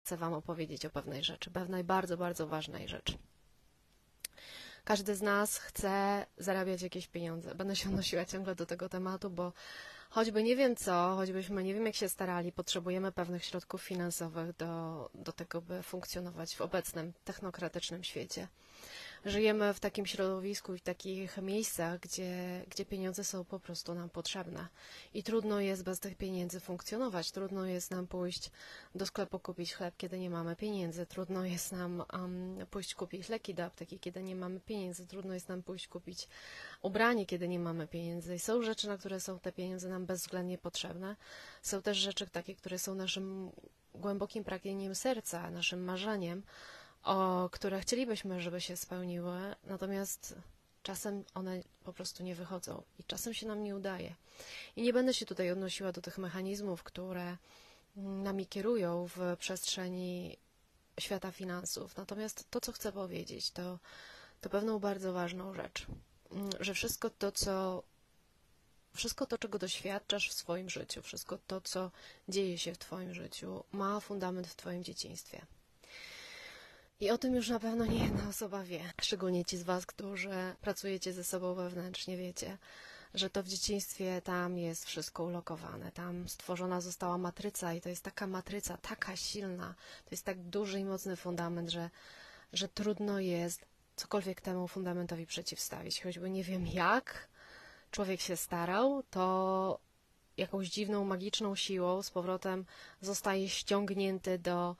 chcę Wam opowiedzieć o pewnej rzeczy, pewnej bardzo, bardzo ważnej rzeczy. Każdy z nas chce zarabiać jakieś pieniądze. Będę się odnosiła ciągle do tego tematu, bo choćby nie wiem co, choćbyśmy nie wiem jak się starali, potrzebujemy pewnych środków finansowych do tego, by funkcjonować w obecnym technokratycznym świecie. Żyjemy w takim środowisku i w takich miejscach, gdzie pieniądze są po prostu nam potrzebne i trudno jest bez tych pieniędzy funkcjonować, trudno jest nam pójść do sklepu kupić chleb, kiedy nie mamy pieniędzy, trudno jest nam pójść kupić leki do apteki, kiedy nie mamy pieniędzy, trudno jest nam pójść kupić ubranie, kiedy nie mamy pieniędzy. I są rzeczy, na które są te pieniądze nam bezwzględnie potrzebne. Są też rzeczy takie, które są naszym głębokim pragnieniem serca, naszym marzeniem, o które chcielibyśmy, żeby się spełniły, natomiast czasem one po prostu nie wychodzą i czasem się nam nie udaje. I nie będę się tutaj odnosiła do tych mechanizmów, które nami kierują w przestrzeni świata finansów. Natomiast to, co chcę powiedzieć, to pewną bardzo ważną rzecz, że wszystko to, czego doświadczasz w swoim życiu, wszystko to, co dzieje się w Twoim życiu, ma fundament w Twoim dzieciństwie. I o tym już na pewno nie jedna osoba wie. Szczególnie ci z Was, którzy pracujecie ze sobą wewnętrznie, wiecie, że to w dzieciństwie tam jest wszystko ulokowane. Tam stworzona została matryca i to jest taka matryca, taka silna, to jest tak duży i mocny fundament, że trudno jest cokolwiek temu fundamentowi przeciwstawić. Choćby nie wiem jak człowiek się starał, to jakąś dziwną, magiczną siłą z powrotem zostaje ściągnięty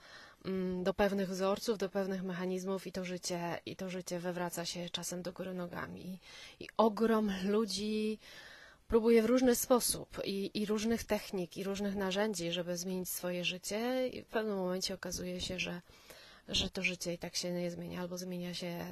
do pewnych wzorców, do pewnych mechanizmów i to życie wywraca się czasem do góry nogami. I ogrom ludzi próbuje w różny sposób i różnych technik, i różnych narzędzi, żeby zmienić swoje życie i w pewnym momencie okazuje się, że to życie i tak się nie zmienia, albo zmienia się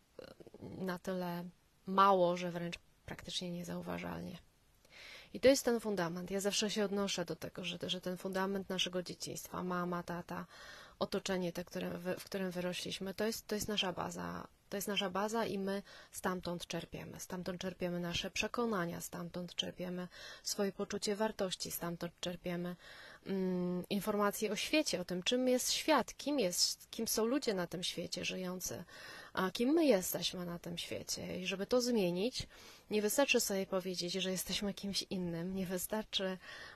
na tyle mało, że wręcz praktycznie niezauważalnie. I to jest ten fundament. Ja zawsze się odnoszę do tego, że ten fundament naszego dzieciństwa, mama, tata, otoczenie, w którym wyrośliśmy, to jest nasza baza. To jest nasza baza i my stamtąd czerpiemy. Stamtąd czerpiemy nasze przekonania, stamtąd czerpiemy swoje poczucie wartości, stamtąd czerpiemy informacje o świecie, o tym, czym jest świat, kim są ludzie na tym świecie żyjący, a kim my jesteśmy na tym świecie. I żeby to zmienić, nie wystarczy sobie powiedzieć, że jesteśmy kimś innym, nie wystarczy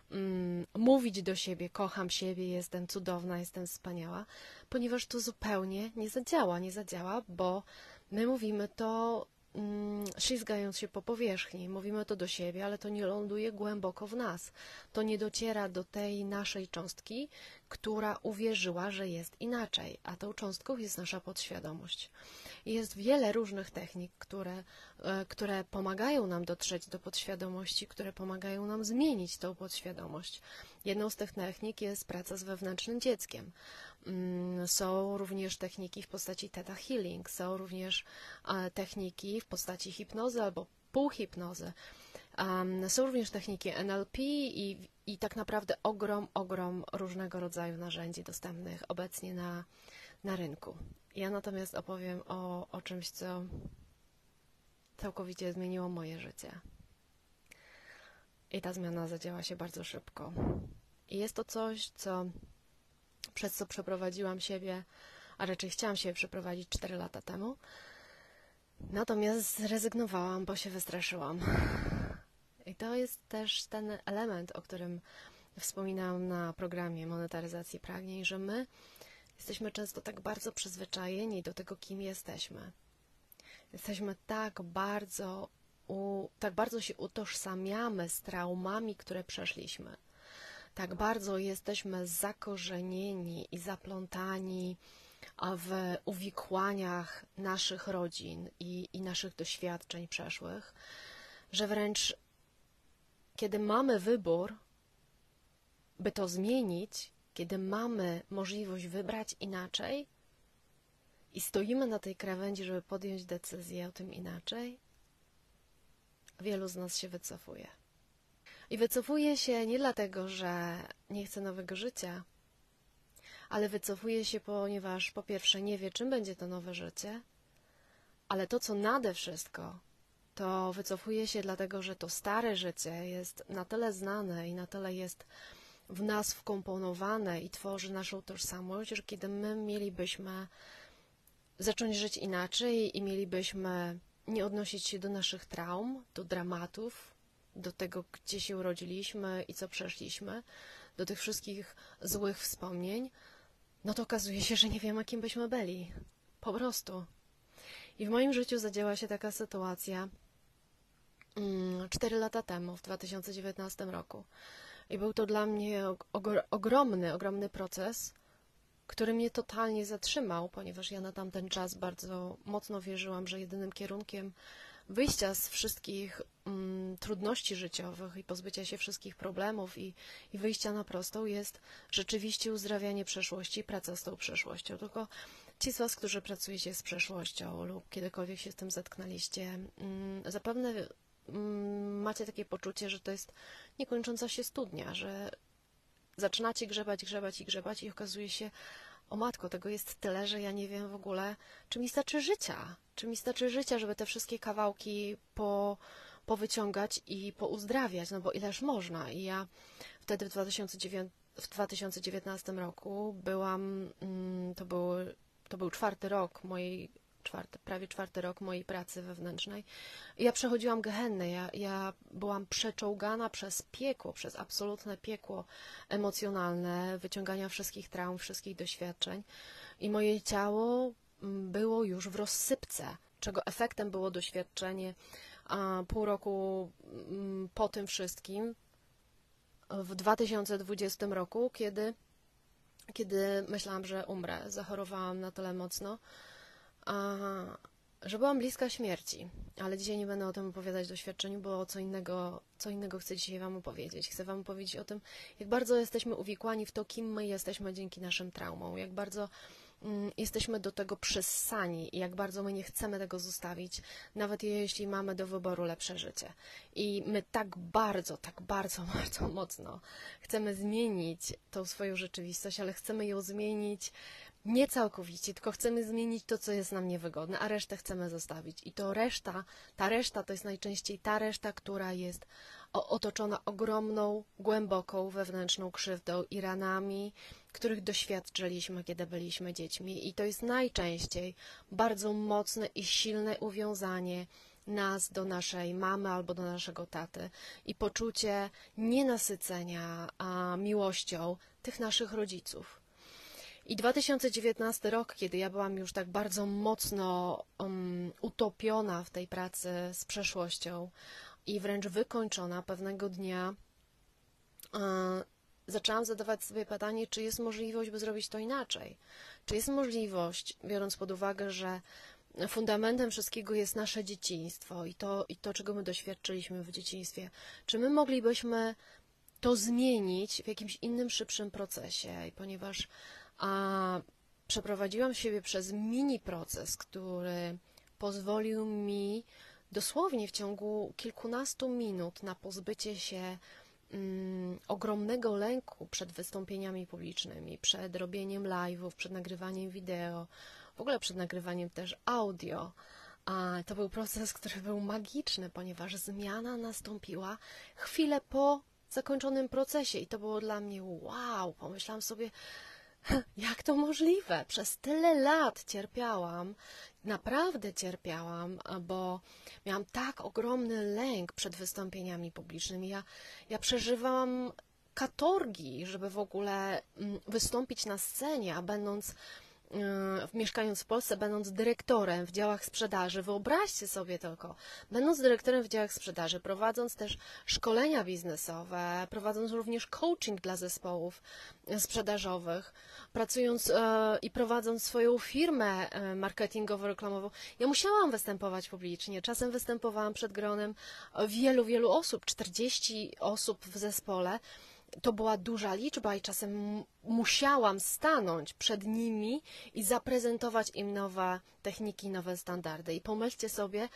mówić do siebie, kocham siebie, jestem cudowna, jestem wspaniała, ponieważ to zupełnie nie zadziała, bo my mówimy to ślizgając się po powierzchni, mówimy to do siebie, ale to nie ląduje głęboko w nas. To nie dociera do tej naszej cząstki, która uwierzyła, że jest inaczej, a tą cząstką jest nasza podświadomość. I jest wiele różnych technik, które pomagają nam dotrzeć do podświadomości, które pomagają nam zmienić tą podświadomość. Jedną z tych technik jest praca z wewnętrznym dzieckiem. Są również techniki w postaci Theta Healing, są również techniki w postaci hipnozy albo półhipnozy. Są również techniki NLP i tak naprawdę ogrom różnego rodzaju narzędzi dostępnych obecnie na rynku. Ja natomiast opowiem o czymś, co całkowicie zmieniło moje życie. I ta zmiana zadziała się bardzo szybko. I jest to coś, przez co przeprowadziłam siebie, a raczej chciałam siebie przeprowadzić 4 lata temu. Natomiast zrezygnowałam, bo się wystraszyłam. I to jest też ten element, o którym wspominałam na programie Monetaryzacji Pragnień, że my jesteśmy często tak bardzo przyzwyczajeni do tego, kim jesteśmy. Jesteśmy tak bardzo się utożsamiamy z traumami, które przeszliśmy. Tak bardzo jesteśmy zakorzenieni i zaplątani w uwikłaniach naszych rodzin i naszych doświadczeń przeszłych, że wręcz kiedy mamy wybór, by to zmienić, kiedy mamy możliwość wybrać inaczej i stoimy na tej krawędzi, żeby podjąć decyzję o tym inaczej, wielu z nas się wycofuje. I wycofuje się nie dlatego, że nie chce nowego życia, ale wycofuje się, ponieważ po pierwsze nie wie, czym będzie to nowe życie, ale to, co nade wszystko, to wycofuje się dlatego, że to stare życie jest na tyle znane i na tyle jest w nas wkomponowane i tworzy naszą tożsamość, że kiedy my mielibyśmy zacząć żyć inaczej i mielibyśmy nie odnosić się do naszych traum, do dramatów, do tego, gdzie się urodziliśmy i co przeszliśmy, do tych wszystkich złych wspomnień, no to okazuje się, że nie wiemy, kim byśmy byli. Po prostu. I w moim życiu zadziała się taka sytuacja 4 lata temu, w 2019 roku. I był to dla mnie ogromny proces, który mnie totalnie zatrzymał, ponieważ ja na tamten czas bardzo mocno wierzyłam, że jedynym kierunkiem wyjścia z wszystkich trudności życiowych i pozbycia się wszystkich problemów i wyjścia na prostą jest rzeczywiście uzdrawianie przeszłości i praca z tą przeszłością. Tylko ci z Was, którzy pracujecie z przeszłością lub kiedykolwiek się z tym zetknęliście, zapewne macie takie poczucie, że to jest niekończąca się studnia, że zaczynacie grzebać i okazuje się, o matko, tego jest tyle, że ja nie wiem w ogóle, czy mi starczy życia, żeby te wszystkie kawałki powyciągać i pouzdrawiać, no bo ileż można. I ja wtedy w 2019 roku byłam, to był prawie czwarty rok mojej pracy wewnętrznej. I ja przechodziłam gehennę, ja byłam przeczołgana przez piekło, przez absolutne piekło emocjonalne, wyciągania wszystkich traum, wszystkich doświadczeń. I moje ciało było już w rozsypce, czego efektem było doświadczenie pół roku po tym wszystkim, w 2020 roku, kiedy myślałam, że umrę, zachorowałam na tyle mocno, że byłam bliska śmierci, ale dzisiaj nie będę o tym opowiadać w doświadczeniu, bo co innego chcę dzisiaj Wam opowiedzieć. Chcę Wam opowiedzieć o tym, jak bardzo jesteśmy uwikłani w to, kim my jesteśmy dzięki naszym traumom, jak bardzo jesteśmy do tego przyssani i jak bardzo my nie chcemy tego zostawić, nawet jeśli mamy do wyboru lepsze życie. I my tak bardzo mocno chcemy zmienić tą swoją rzeczywistość, ale chcemy ją zmienić nie całkowicie, tylko chcemy zmienić to, co jest nam niewygodne, a resztę chcemy zostawić. I ta reszta to jest najczęściej ta reszta, która jest otoczona ogromną, głęboką wewnętrzną krzywdą i ranami, których doświadczyliśmy, kiedy byliśmy dziećmi. I to jest najczęściej bardzo mocne i silne uwiązanie nas do naszej mamy albo do naszego taty i poczucie nienasycenia miłością tych naszych rodziców. I 2019 rok, kiedy ja byłam już tak bardzo mocno utopiona w tej pracy z przeszłością i wręcz wykończona, pewnego dnia zaczęłam zadawać sobie pytanie, czy jest możliwość, by zrobić to inaczej. Czy jest możliwość, biorąc pod uwagę, że fundamentem wszystkiego jest nasze dzieciństwo i to, czego my doświadczyliśmy w dzieciństwie, czy my moglibyśmy to zmienić w jakimś innym, szybszym procesie, i ponieważ przeprowadziłam siebie przez mini proces, który pozwolił mi dosłownie w ciągu kilkunastu minut na pozbycie się ogromnego lęku przed wystąpieniami publicznymi, przed robieniem live'ów, przed nagrywaniem wideo, w ogóle przed nagrywaniem też audio. To był proces, który był magiczny, ponieważ zmiana nastąpiła chwilę po zakończonym procesie i to było dla mnie wow. Pomyślałam sobie, jak to możliwe? Przez tyle lat cierpiałam, naprawdę cierpiałam, bo miałam tak ogromny lęk przed wystąpieniami publicznymi. Ja przeżywałam katorgi, żeby w ogóle wystąpić na scenie, a mieszkając w Polsce, będąc dyrektorem w działach sprzedaży, wyobraźcie sobie tylko, będąc dyrektorem w działach sprzedaży, prowadząc też szkolenia biznesowe, prowadząc również coaching dla zespołów sprzedażowych, pracując i prowadząc swoją firmę marketingowo-reklamową, ja musiałam występować publicznie. Czasem występowałam przed gronem wielu osób, 40 osób w zespole. To była duża liczba i czasem musiałam stanąć przed nimi i zaprezentować im nowe techniki, nowe standardy. I pomyślcie sobie,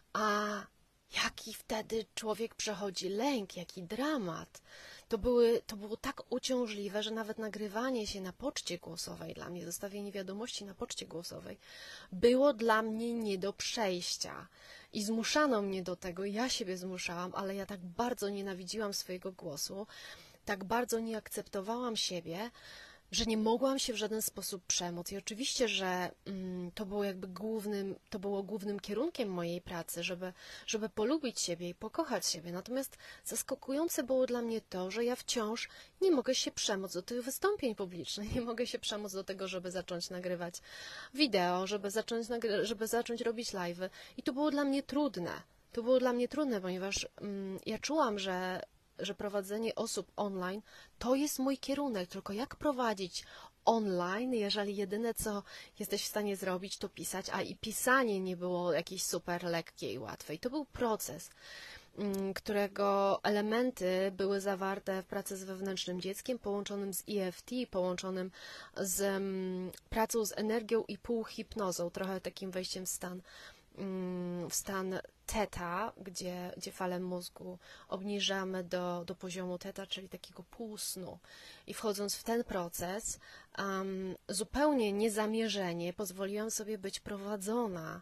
jaki wtedy człowiek przechodzi lęk, jaki dramat. To było tak uciążliwe, że nawet nagrywanie się na poczcie głosowej dla mnie, zostawienie wiadomości na poczcie głosowej było dla mnie nie do przejścia. I zmuszano mnie do tego, ja siebie zmuszałam, ale ja tak bardzo nienawidziłam swojego głosu, tak bardzo nie akceptowałam siebie, że nie mogłam się w żaden sposób przemóc. I oczywiście, że to było głównym kierunkiem mojej pracy, żeby polubić siebie i pokochać siebie. Natomiast zaskakujące było dla mnie to, że ja wciąż nie mogę się przemóc do tych wystąpień publicznych, nie mogę się przemóc do tego, żeby zacząć nagrywać wideo, żeby zacząć robić live'y. I to było dla mnie trudne. To było dla mnie trudne, ponieważ ja czułam, że prowadzenie osób online to jest mój kierunek, tylko jak prowadzić online, jeżeli jedyne co jesteś w stanie zrobić to pisać, a i pisanie nie było jakieś super lekkie i łatwe. I to był proces, którego elementy były zawarte w pracy z wewnętrznym dzieckiem, połączonym z EFT, połączonym z pracą z energią i półhipnozą, trochę takim wejściem w stan teta, gdzie fale mózgu obniżamy do poziomu teta, czyli takiego półsnu. I wchodząc w ten proces, zupełnie niezamierzenie pozwoliłam sobie być prowadzona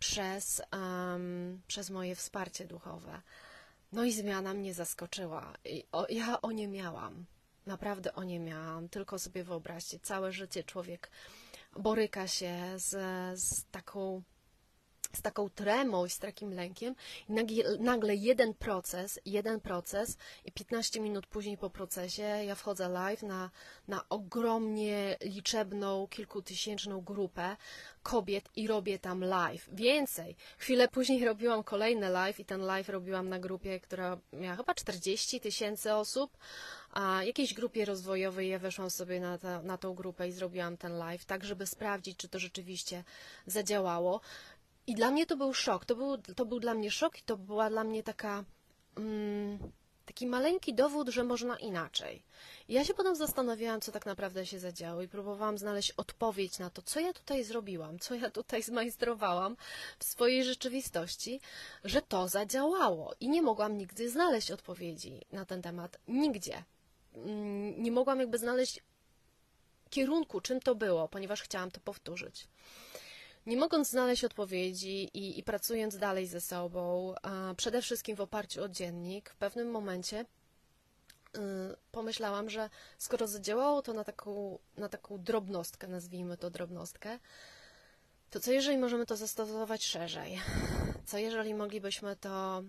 przez moje wsparcie duchowe. No i zmiana mnie zaskoczyła. Ja oniemiałam. Naprawdę oniemiałam. Tylko sobie wyobraźcie, całe życie człowiek boryka się z taką tremą i z takim lękiem i nagle jeden proces i 15 minut później po procesie ja wchodzę live na ogromnie liczebną, kilkutysięczną grupę kobiet i robię tam live. Więcej, chwilę później robiłam kolejny live i ten live robiłam na grupie, która miała chyba 40 000 osób, a jakiejś grupie rozwojowej ja weszłam sobie na tą grupę i zrobiłam ten live, tak żeby sprawdzić, czy to rzeczywiście zadziałało. I dla mnie to był szok, to był dla mnie szok i to była dla mnie taki maleńki dowód, że można inaczej. I ja się potem zastanawiałam, co tak naprawdę się zadziało i próbowałam znaleźć odpowiedź na to, co ja tutaj zrobiłam, co ja tutaj zmajstrowałam w swojej rzeczywistości, że to zadziałało. I nie mogłam nigdy znaleźć odpowiedzi na ten temat, nigdzie. Nie mogłam jakby znaleźć kierunku, czym to było, ponieważ chciałam to powtórzyć. Nie mogąc znaleźć odpowiedzi i pracując dalej ze sobą, przede wszystkim w oparciu o dziennik, w pewnym momencie pomyślałam, że skoro zadziałało to na taką drobnostkę, nazwijmy to drobnostkę, to co jeżeli możemy to zastosować szerzej? Co jeżeli moglibyśmy to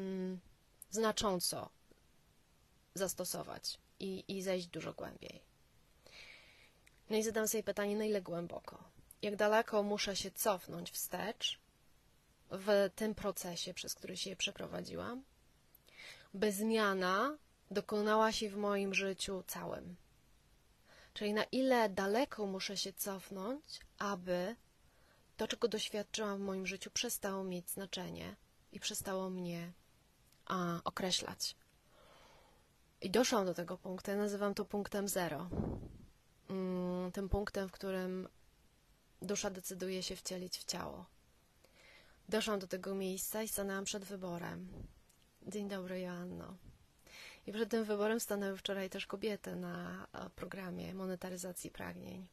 znacząco zastosować i zejść dużo głębiej? No i zadam sobie pytanie, na ile głęboko? Jak daleko muszę się cofnąć wstecz w tym procesie, przez który się przeprowadziłam, by zmiana dokonała się w moim życiu całym. Czyli na ile daleko muszę się cofnąć, aby to, czego doświadczyłam w moim życiu, przestało mieć znaczenie i przestało mnie określać. I doszłam do tego punktu, ja nazywam to punktem zero. Tym punktem, w którym dusza decyduje się wcielić w ciało. Doszłam do tego miejsca i stanęłam przed wyborem. Dzień dobry, Joanno. I przed tym wyborem stanęły wczoraj też kobiety na programie monetaryzacji pragnień.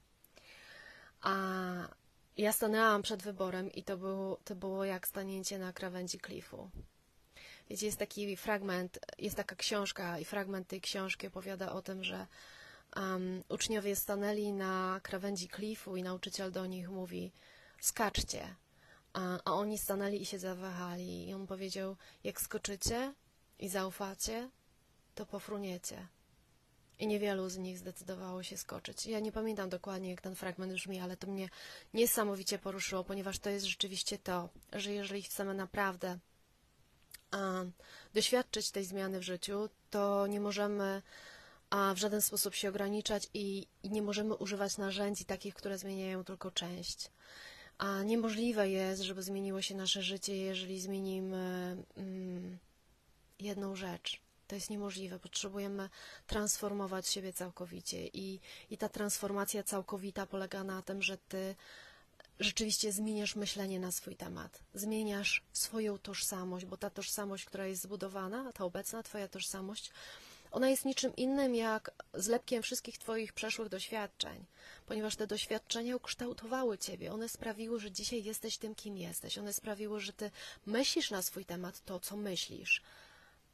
A ja stanęłam przed wyborem i to było jak stanięcie na krawędzi klifu. Wiecie, jest taki fragment, jest taka książka i fragment tej książki opowiada o tym, że uczniowie stanęli na krawędzi klifu i nauczyciel do nich mówi: skaczcie, a oni stanęli i się zawahali i on powiedział: jak skoczycie i zaufacie, to pofruniecie. I niewielu z nich zdecydowało się skoczyć. Ja nie pamiętam dokładnie, jak ten fragment brzmi, ale to mnie niesamowicie poruszyło, ponieważ to jest rzeczywiście to, że jeżeli chcemy naprawdę doświadczyć tej zmiany w życiu, to nie możemy w żaden sposób się ograniczać i nie możemy używać narzędzi takich, które zmieniają tylko część. A niemożliwe jest, żeby zmieniło się nasze życie, jeżeli zmienimy jedną rzecz. To jest niemożliwe. Potrzebujemy transformować siebie całkowicie i ta transformacja całkowita polega na tym, że ty rzeczywiście zmieniasz myślenie na swój temat. Zmieniasz swoją tożsamość, bo ta tożsamość, która jest zbudowana, ta obecna twoja tożsamość, ona jest niczym innym jak zlepkiem wszystkich twoich przeszłych doświadczeń, ponieważ te doświadczenia ukształtowały ciebie. One sprawiły, że dzisiaj jesteś tym, kim jesteś. One sprawiły, że ty myślisz na swój temat to, co myślisz.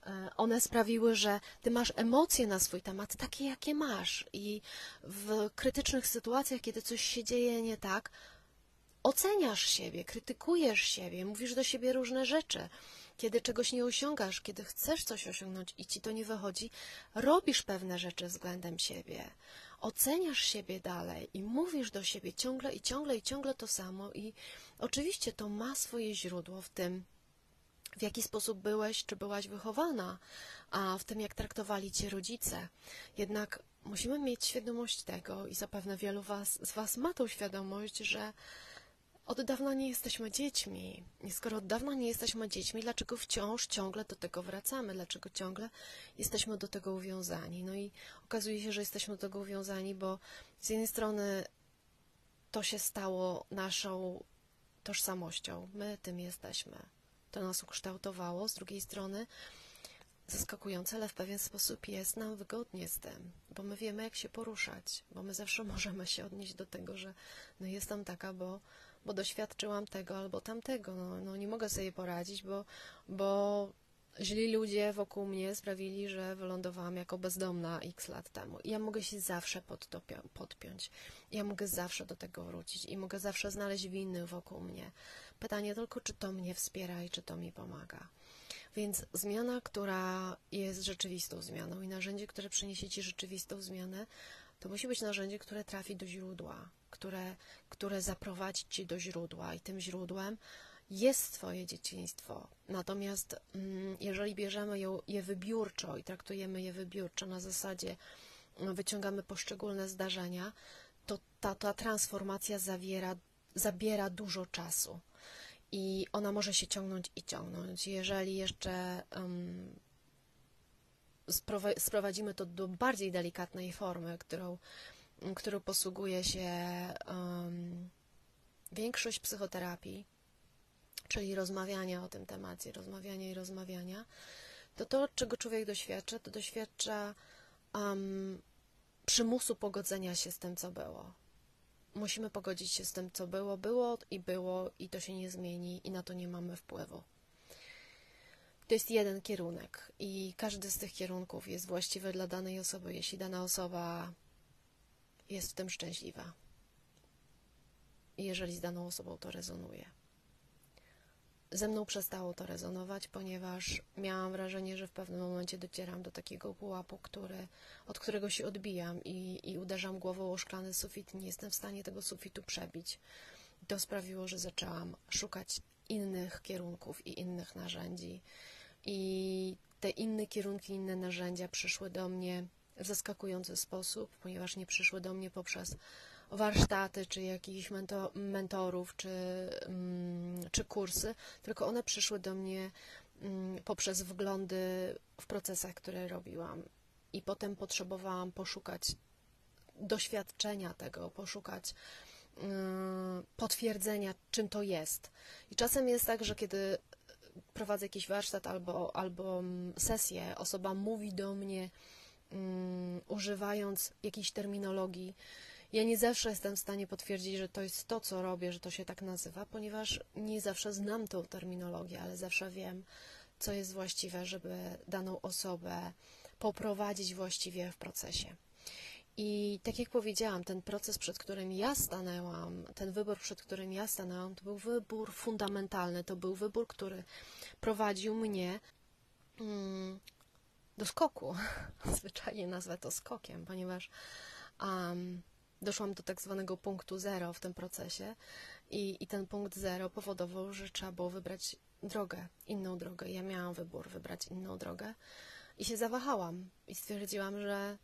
One sprawiły, że ty masz emocje na swój temat, takie jakie masz. I w krytycznych sytuacjach, kiedy coś się dzieje nie tak, oceniasz siebie, krytykujesz siebie, mówisz do siebie różne rzeczy. Kiedy czegoś nie osiągasz, kiedy chcesz coś osiągnąć i ci to nie wychodzi, robisz pewne rzeczy względem siebie. Oceniasz siebie dalej i mówisz do siebie ciągle i ciągle i ciągle to samo. I oczywiście to ma swoje źródło w tym, w jaki sposób byłeś czy byłaś wychowana, a w tym, jak traktowali cię rodzice. Jednak musimy mieć świadomość tego i zapewne wielu z was ma tą świadomość, że od dawna nie jesteśmy dziećmi. I skoro od dawna nie jesteśmy dziećmi, dlaczego wciąż ciągle do tego wracamy? Dlaczego ciągle jesteśmy do tego uwiązani? No i okazuje się, że jesteśmy do tego uwiązani, bo z jednej strony to się stało naszą tożsamością. My tym jesteśmy. To nas ukształtowało. Z drugiej strony zaskakujące, ale w pewien sposób jest nam wygodnie z tym, bo my wiemy, jak się poruszać, bo my zawsze możemy się odnieść do tego, że no jestem taka, bo doświadczyłam tego albo tamtego. No nie mogę sobie poradzić, bo źli ludzie wokół mnie sprawili, że wylądowałam jako bezdomna x lat temu. I ja mogę się zawsze podpiąć. Ja mogę zawsze do tego wrócić i mogę zawsze znaleźć winnych wokół mnie. Pytanie tylko, czy to mnie wspiera i czy to mi pomaga. Więc zmiana, która jest rzeczywistą zmianą i narzędzie, które przyniesie ci rzeczywistą zmianę, to musi być narzędzie, które trafi do źródła, które zaprowadzi cię do źródła i tym źródłem jest twoje dzieciństwo. Natomiast jeżeli bierzemy je wybiórczo i traktujemy je wybiórczo na zasadzie wyciągamy poszczególne zdarzenia, to ta transformacja zabiera dużo czasu. I ona może się ciągnąć i ciągnąć. Jeżeli jeszcze sprowadzimy to do bardziej delikatnej formy, którą posługuje się większość psychoterapii, czyli rozmawiania o tym temacie, rozmawiania, to czego człowiek doświadcza, to doświadcza przymusu pogodzenia się z tym, co było. Musimy pogodzić się z tym, co było i to się nie zmieni i na to nie mamy wpływu. To jest jeden kierunek i każdy z tych kierunków jest właściwy dla danej osoby, jeśli dana osoba jest w tym szczęśliwa i jeżeli z daną osobą to rezonuje. Ze mną przestało to rezonować, ponieważ miałam wrażenie, że w pewnym momencie docieram do takiego pułapu, od którego się odbijam i uderzam głową o szklany sufit i nie jestem w stanie tego sufitu przebić. I to sprawiło, że zaczęłam szukać innych kierunków i innych narzędzi. I te inne kierunki, inne narzędzia przyszły do mnie w zaskakujący sposób, ponieważ nie przyszły do mnie poprzez warsztaty, czy jakichś mentorów, czy kursy, tylko one przyszły do mnie poprzez wglądy w procesach, które robiłam. I potem potrzebowałam poszukać doświadczenia tego, poszukać potwierdzenia, czym to jest. I czasem jest tak, że kiedy prowadzę jakiś warsztat albo sesję, osoba mówi do mnie używając jakiejś terminologii. Ja nie zawsze jestem w stanie potwierdzić, że to jest to, co robię, że to się tak nazywa, ponieważ nie zawsze znam tą terminologię, ale zawsze wiem, co jest właściwe, żeby daną osobę poprowadzić właściwie w procesie. I tak jak powiedziałam, ten proces, przed którym ja stanęłam, ten wybór, przed którym ja stanęłam, to był wybór fundamentalny, to był wybór, który prowadził mnie do skoku. Zwyczajnie nazwę to skokiem, ponieważ doszłam do tak zwanego punktu zero w tym procesie i ten punkt zero powodował, że trzeba było wybrać drogę, inną drogę. Ja miałam wybór wybrać inną drogę i się zawahałam i stwierdziłam,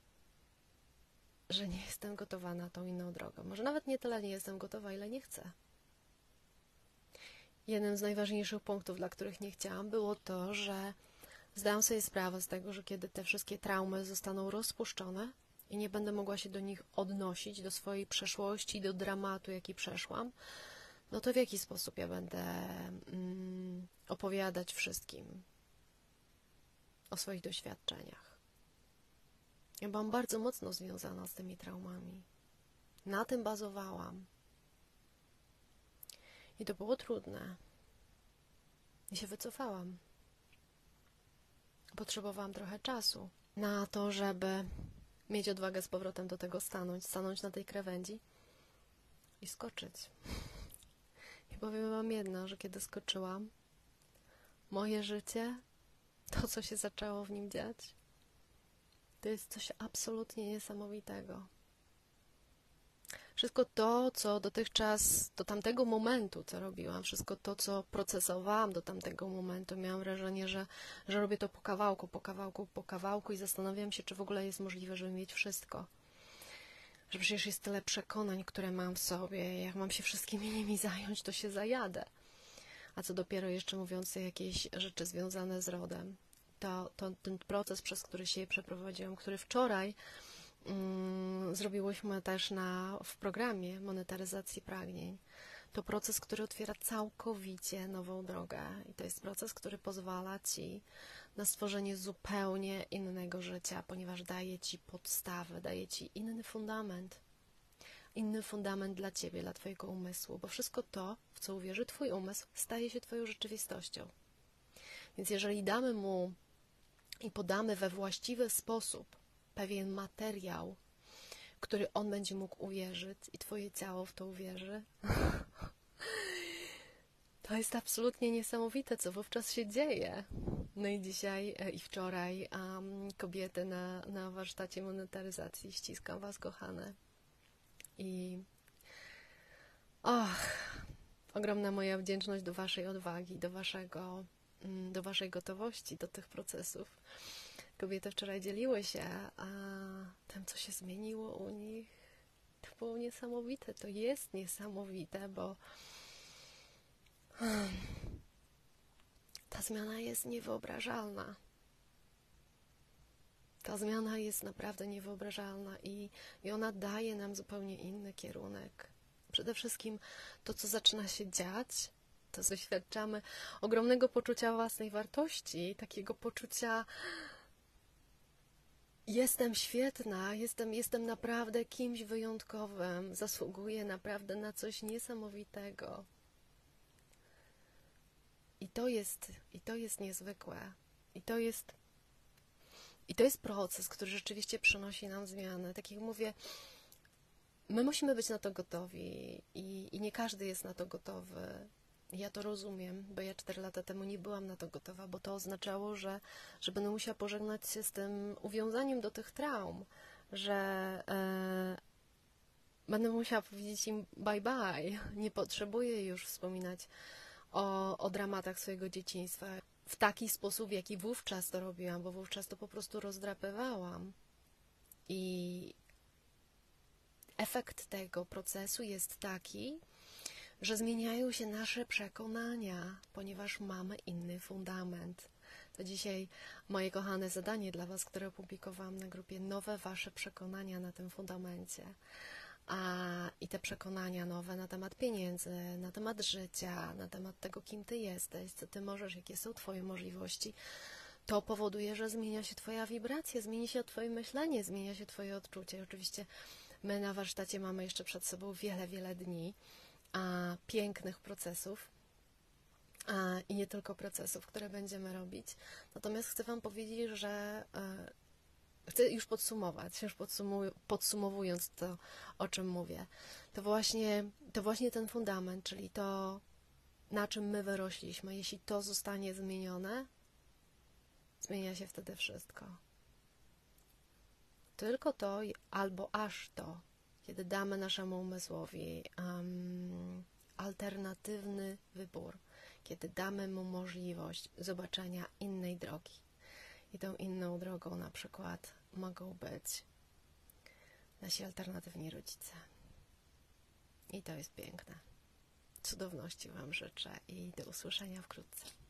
że nie jestem gotowa na tą inną drogę. Może nawet nie tyle nie jestem gotowa, ile nie chcę. Jednym z najważniejszych punktów, dla których nie chciałam, było to, że zdałam sobie sprawę z tego, że kiedy te wszystkie traumy zostaną rozpuszczone i nie będę mogła się do nich odnosić, do swojej przeszłości, do dramatu, jaki przeszłam, no to w jaki sposób ja będę opowiadać wszystkim o swoich doświadczeniach. Ja byłam bardzo mocno związana z tymi traumami. Na tym bazowałam. I to było trudne. I się wycofałam. Potrzebowałam trochę czasu na to, żeby mieć odwagę z powrotem do tego stanąć na tej krawędzi i skoczyć. I powiem wam jedno, że kiedy skoczyłam, moje życie, to co się zaczęło w nim dziać, to jest coś absolutnie niesamowitego. Wszystko to, co dotychczas, do tamtego momentu, co robiłam, wszystko to, co procesowałam do tamtego momentu, miałam wrażenie, że robię to po kawałku i zastanawiam się, czy w ogóle jest możliwe, żeby mieć wszystko. Że przecież jest tyle przekonań, które mam w sobie, jak mam się wszystkimi nimi zająć, to się zajadę. A co dopiero jeszcze mówiąc jakieś rzeczy związane z rodem. To ten proces, przez który się przeprowadziłam, który wczoraj zrobiłyśmy też w programie monetaryzacji pragnień. To proces, który otwiera całkowicie nową drogę i to jest proces, który pozwala Ci na stworzenie zupełnie innego życia, ponieważ daje Ci podstawę, daje Ci inny fundament dla Ciebie, dla Twojego umysłu, bo wszystko to, w co uwierzy Twój umysł, staje się Twoją rzeczywistością. Więc jeżeli damy mu i podamy we właściwy sposób pewien materiał, który on będzie mógł uwierzyć i Twoje ciało w to uwierzy, to jest absolutnie niesamowite, co wówczas się dzieje. No i dzisiaj i wczoraj kobiety na warsztacie monetaryzacji, ściskam Was, kochane. I ogromna moja wdzięczność do Waszej odwagi, do Waszej gotowości do tych procesów. Kobiety wczoraj dzieliły się tym, co się zmieniło u nich. To było niesamowite, to jest niesamowite, bo ta zmiana jest niewyobrażalna. Ta zmiana jest naprawdę niewyobrażalna i ona daje nam zupełnie inny kierunek. Przede wszystkim to, co zaczyna się dziać, to doświadczamy ogromnego poczucia własnej wartości, takiego poczucia jestem świetna, jestem naprawdę kimś wyjątkowym, zasługuję naprawdę na coś niesamowitego. I to jest niezwykłe. I to jest proces, który rzeczywiście przynosi nam zmiany. Tak jak mówię, my musimy być na to gotowi i nie każdy jest na to gotowy. Ja to rozumiem, bo ja 4 lata temu nie byłam na to gotowa, bo to oznaczało, że będę musiała pożegnać się z tym uwiązaniem do tych traum, że będę musiała powiedzieć im bye bye. Nie potrzebuję już wspominać o dramatach swojego dzieciństwa w taki sposób, w jaki wówczas to robiłam, bo wówczas to po prostu rozdrapywałam. I efekt tego procesu jest taki, że zmieniają się nasze przekonania, ponieważ mamy inny fundament. To dzisiaj moje kochane zadanie dla Was, które opublikowałam na grupie, nowe Wasze przekonania na tym fundamencie. I te przekonania nowe na temat pieniędzy, na temat życia, na temat tego, kim Ty jesteś, co Ty możesz, jakie są Twoje możliwości, to powoduje, że zmienia się Twoja wibracja, zmieni się Twoje myślenie, zmienia się Twoje odczucie. Oczywiście my na warsztacie mamy jeszcze przed sobą wiele, wiele dni pięknych procesów i nie tylko procesów, które będziemy robić. Natomiast chcę Wam powiedzieć, że chcę już podsumować, podsumowując to, o czym mówię. To właśnie ten fundament, czyli to, na czym my wyrośliśmy. Jeśli to zostanie zmienione, zmienia się wtedy wszystko. Tylko to, albo aż to, kiedy damy naszemu umysłowi alternatywny wybór, kiedy damy mu możliwość zobaczenia innej drogi. I tą inną drogą na przykład mogą być nasi alternatywni rodzice. I to jest piękne. Cudowności Wam życzę i do usłyszenia wkrótce.